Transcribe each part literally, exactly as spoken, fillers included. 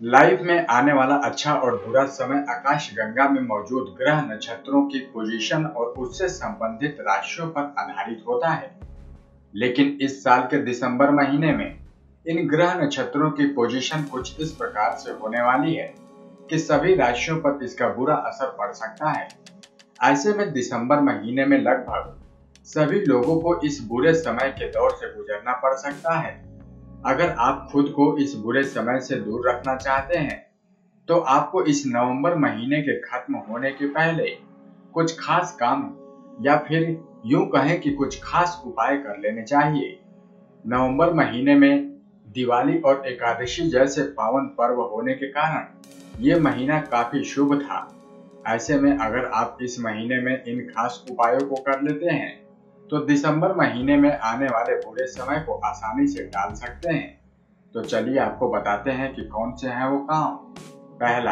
Life में आने वाला अच्छा और बुरा समय आकाश गंगा में मौजूद ग्रह नक्षत्रों की पोजीशन और उससे संबंधित राशियों पर आधारित होता है। लेकिन इस साल के दिसंबर महीने में इन ग्रह नक्षत्रों की पोजीशन कुछ इस प्रकार से होने वाली है कि सभी राशियों पर इसका बुरा असर पड़ सकता है। ऐसे में दिसंबर महीने में लगभग सभी लोगों को इस बुरे समय के दौर से गुजरना पड़ सकता है। अगर आप खुद को इस बुरे समय से दूर रखना चाहते हैं तो आपको इस नवंबर महीने के खत्म होने के पहले कुछ खास काम या फिर यूं कहें कि कुछ खास उपाय कर लेने चाहिए। नवंबर महीने में दिवाली और एकादशी जैसे पावन पर्व होने के कारण ये महीना काफी शुभ था। ऐसे में अगर आप इस महीने में इन खास उपायों को कर लेते हैं तो दिसंबर महीने में आने वाले बुरे समय को आसानी से टाल सकते हैं। तो चलिए आपको बताते हैं कि कौन से हैं वो काम। पहला,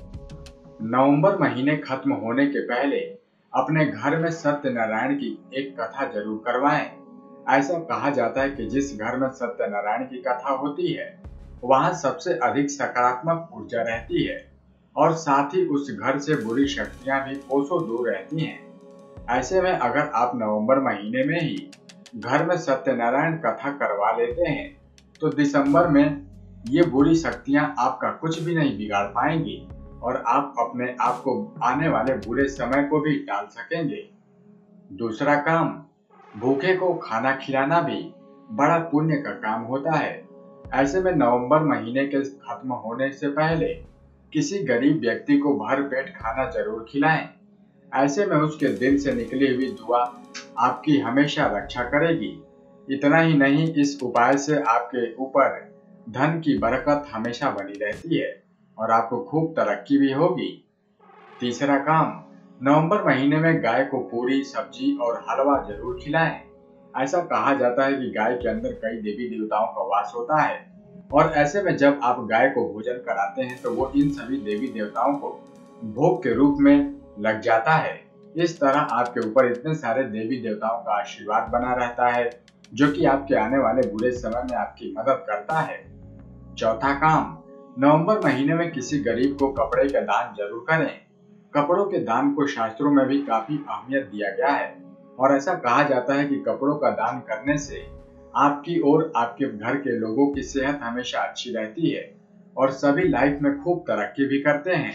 नवंबर महीने खत्म होने के पहले अपने घर में सत्यनारायण की एक कथा जरूर करवाएं। ऐसा कहा जाता है कि जिस घर में सत्यनारायण की कथा होती है वहां सबसे अधिक सकारात्मक ऊर्जा रहती है और साथ ही उस घर से बुरी शक्तियां भी कोसों दूर रहती हैं। ऐसे में अगर आप नवंबर महीने में ही घर में सत्यनारायण कथा करवा लेते हैं तो दिसंबर में ये बुरी शक्तियां आपका कुछ भी नहीं बिगाड़ पाएंगी और आप अपने आप को आने वाले बुरे समय को भी टाल सकेंगे। दूसरा काम, भूखे को खाना खिलाना भी बड़ा पुण्य का काम होता है। ऐसे में नवंबर महीने के खत्म होने से पहले किसी गरीब व्यक्ति को भर पेट खाना जरूर खिलाएं। ऐसे में उसके दिल से निकली हुई दुआ आपकी हमेशा रक्षा करेगी। इतना ही नहीं, इस उपाय से आपके ऊपर धन की बरकत हमेशा बनी रहती है और आपको खूब तरक्की भी होगी। तीसरा काम, नवंबर महीने में गाय को पूरी सब्जी और हलवा जरूर खिलाएं। ऐसा कहा जाता है कि गाय के अंदर कई देवी देवताओं का वास होता है और ऐसे में जब आप गाय को भोजन कराते हैं तो वो इन सभी देवी देवताओं को भोग के रूप में लग जाता है। इस तरह आपके ऊपर इतने सारे देवी देवताओं का आशीर्वाद बना रहता है जो कि आपके आने वाले बुरे समय में आपकी मदद करता है। चौथा काम, नवंबर महीने में किसी गरीब को कपड़े का दान जरूर करें। कपड़ों के दान को शास्त्रों में भी काफी अहमियत दिया गया है और ऐसा कहा जाता है कि कपड़ों का दान करने से आपकी और आपके घर के लोगों की सेहत हमेशा अच्छी रहती है और सभी लाइफ में खूब तरक्की भी करते हैं।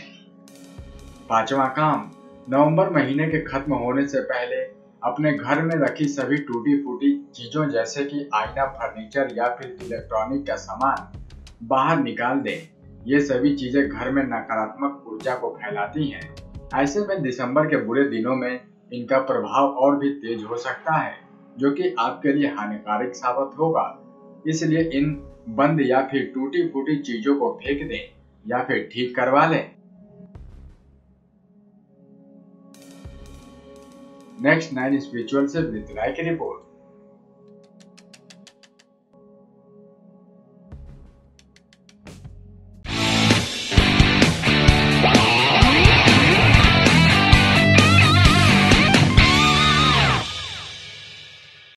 पांचवा काम, नवंबर महीने के खत्म होने से पहले अपने घर में रखी सभी टूटी फूटी चीजों जैसे कि आईना, फर्नीचर या फिर इलेक्ट्रॉनिक का सामान बाहर निकाल दें। ये सभी चीजें घर में नकारात्मक ऊर्जा को फैलाती हैं। ऐसे में दिसंबर के बुरे दिनों में इनका प्रभाव और भी तेज हो सकता है जो कि आपके लिए हानिकारक साबित होगा। इसलिए इन बंद या फिर टूटी फूटी चीजों को फेंक दें या फिर ठीक करवा लें। नेक्स्ट नाइन स्पिरिचुअल से विद लाइक रिपोर्ट।